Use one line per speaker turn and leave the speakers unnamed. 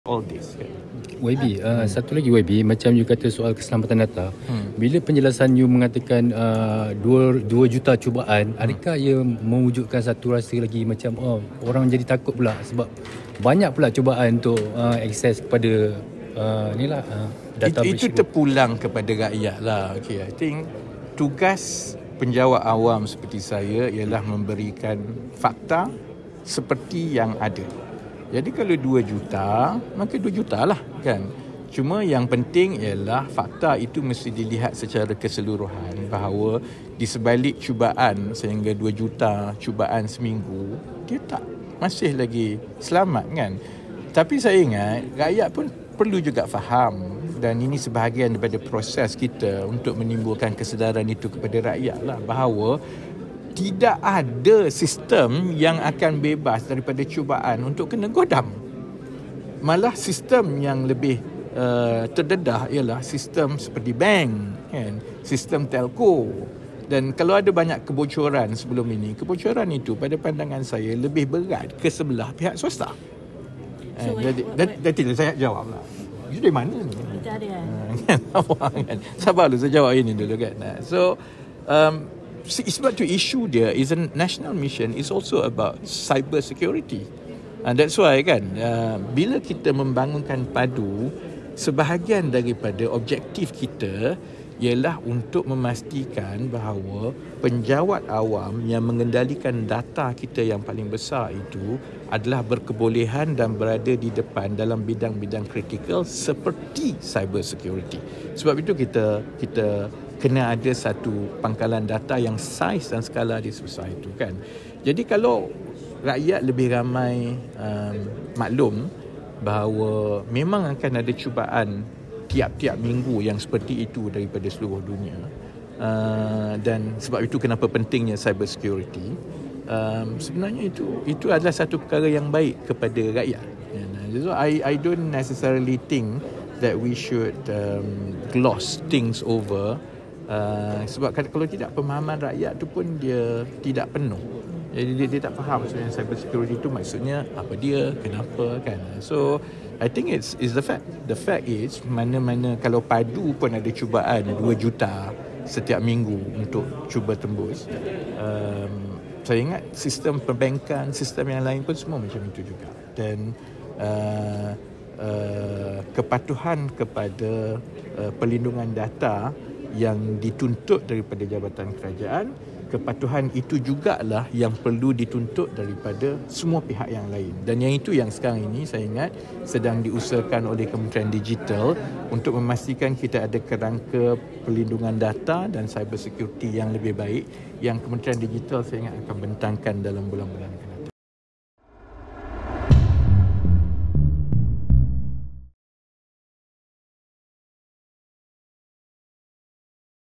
all this kan.
YB, satu lagi YB, macam you kata soal keselamatan data. Bila penjelasan you mengatakan 2 juta cubaan, adakah ia mewujudkan satu rasa lagi macam orang jadi takut pula sebab banyak pula cubaan untuk akses kepada data
Itu terpulang kepada rakyat lah. Okay, I think tugas penjawat awam seperti saya ialah memberikan fakta seperti yang ada. Jadi kalau 2 juta, maka 2 juta lah kan. Cuma yang penting ialah fakta itu mesti dilihat secara keseluruhan bahawa di sebalik cubaan sehingga 2 juta cubaan seminggu, dia tak masih lagi selamat kan. Tapi saya ingat rakyat pun perlu juga faham dan ini sebahagian daripada proses kita untuk menimbulkan kesedaran itu kepada rakyat lah bahawa tidak ada sistem yang akan bebas daripada cubaan untuk kena godam. Malah sistem yang lebih terdedah ialah sistem seperti bank, kan? Sistem telco. Dan kalau ada banyak kebocoran sebelum ini, kebocoran itu pada pandangan saya lebih berat ke sebelah pihak swasta. Jadi saya jawab lah. Itu dari mana ni?
Kita ada
kan? Sabar dulu, saya jawab ini dulu kan. So, sebab tu issue dia is a national mission, is also about cyber security. And that's why kan, bila kita membangunkan padu, sebahagian daripada objektif kita ialah untuk memastikan bahawa penjawat awam yang mengendalikan data kita yang paling besar itu adalah berkebolehan dan berada di depan dalam bidang-bidang kritikal seperti cyber security. Sebab itu kita kena ada satu pangkalan data yang saiz dan skala dia sebesar itu kan. Jadi kalau rakyat lebih ramai maklum bahawa memang akan ada cubaan tiap-tiap minggu yang seperti itu daripada seluruh dunia, dan sebab itu kenapa pentingnya cyber security, sebenarnya itu adalah satu perkara yang baik kepada rakyat. So I don't necessarily think that we should gloss things over. Sebab kalau tidak, pemahaman rakyat tu pun dia tidak penuh. Jadi dia tak faham sebenarnya cyber security tu maksudnya apa dia, kenapa kan. So I think it's the fact. The fact is mana-mana kalau padu pun ada cubaan 2 juta setiap minggu untuk cuba tembus. Saya ingat sistem perbankan, sistem yang lain pun semua macam itu juga. Dan kepatuhan kepada perlindungan data yang dituntut daripada jabatan kerajaan, kepatuhan itu jugalah yang perlu dituntut daripada semua pihak yang lain. Dan yang itu yang sekarang ini saya ingat sedang diusahakan oleh Kementerian Digital untuk memastikan kita ada kerangka perlindungan data dan cyber security yang lebih baik, yang Kementerian Digital saya ingat akan bentangkan dalam bulan-bulan ini.